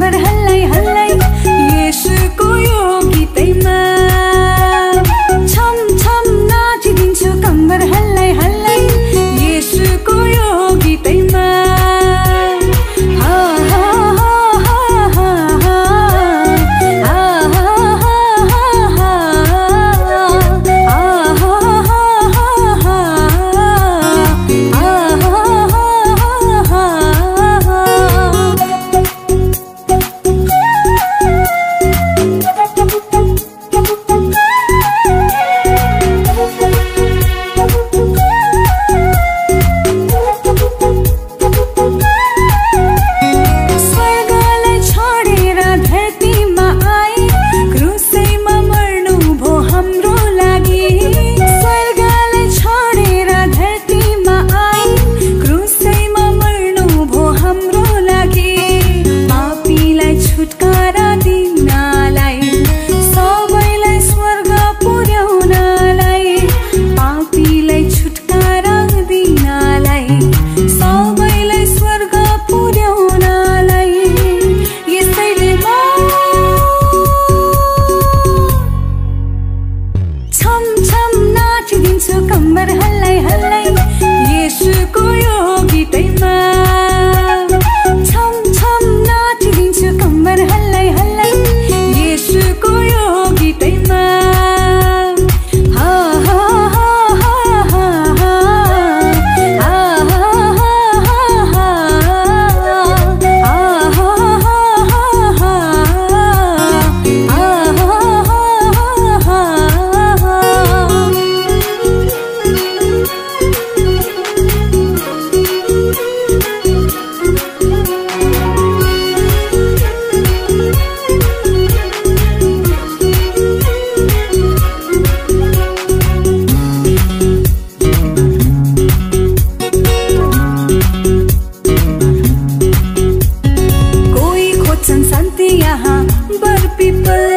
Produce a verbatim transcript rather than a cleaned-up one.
कम्बर हल्लै हल्लै येशूको यो गीतैमा छम छम नाचिदिन्छु कम्बर हल्लै हल्लै येशूको यो गीतैमा हा हा हा हा हा हा हा कम्बर हल्लै हल्लै येशूको यो गीतैमा छम छम नाचिदिन्छु कम्बर हल्लै हल्लै येशूको यो गीतैमा हा हा हा हा हा हा हा शान्ति यहाँ बर पिपल